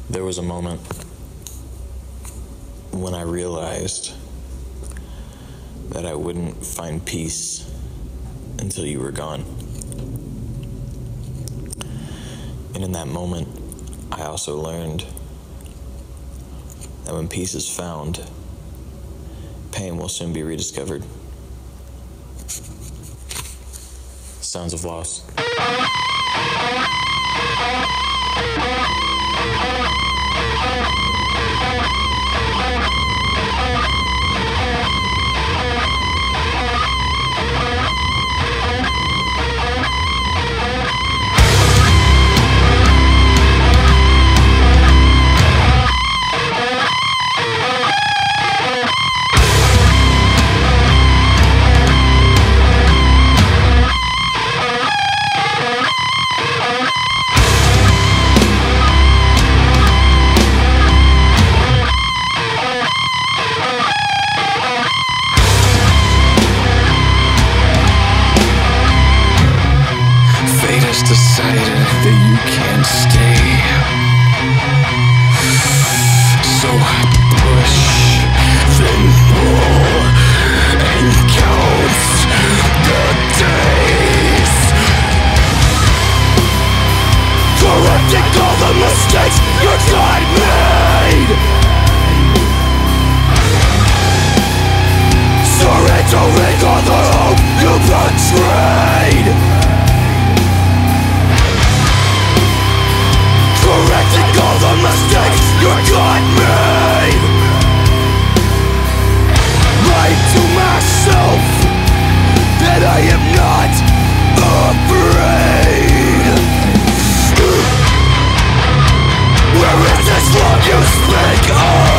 There was a moment when I realized that I wouldn't find peace until you were gone. And in that moment, I also learned that when peace is found, pain will soon be rediscovered. Sounds of Loss. Decided that you can't stay, so I push, then pull, and count the days, correcting all the mistakes your God made, surrendering all the hope you betrayed. Correcting all the mistakes your God made. Lied to myself that I am not afraid. Where is this love you speak of?